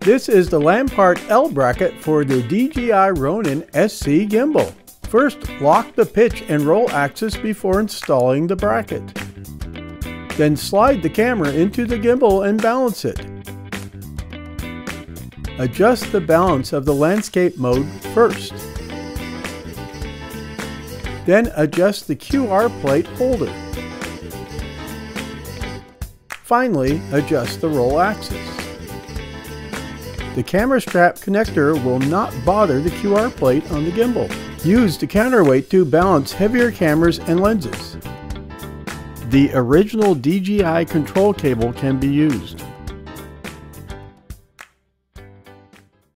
This is the LanParte L bracket for the DJI Ronin-SC gimbal. First, lock the pitch and roll axis before installing the bracket. Then slide the camera into the gimbal and balance it. Adjust the balance of the landscape mode first. Then adjust the QR plate holder. Finally, adjust the roll axis. The camera strap connector will not bother the QR plate on the gimbal. Use the counterweight to balance heavier cameras and lenses. The original DJI control cable can be used.